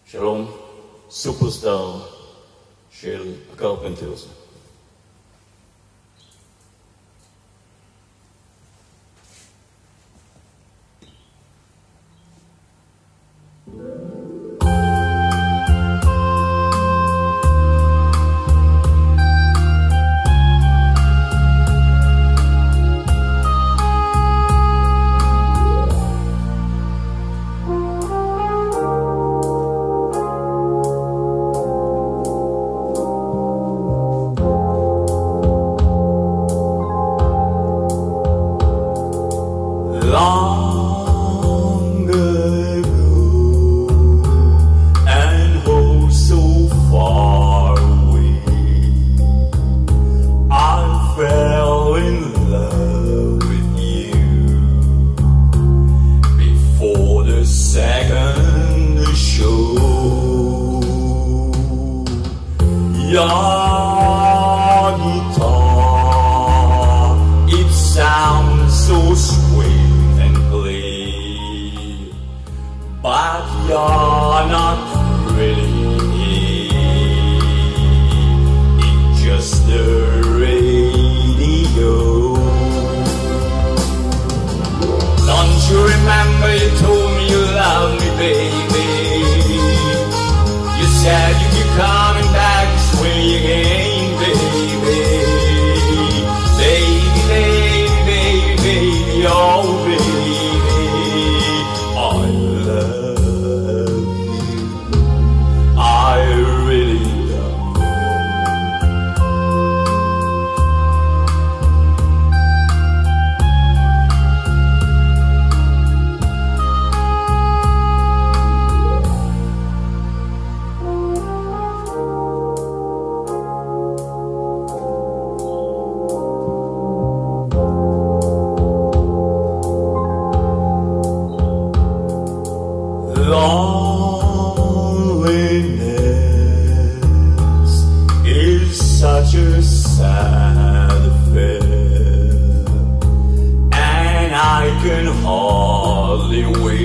שלום, סופרסטאר של הקרפנטרס. Long ago, and oh so far away, I fell in love with you before the second show. Your guitar, it sounds so sweet, but you're not really. It's just the radio. Don't you remember you told me you love me, baby? You said you keep coming back this way again, baby. Baby, baby, baby, baby, oh baby, I love you. I really love you. Loneliness is such a sad affair, and I can hardly wait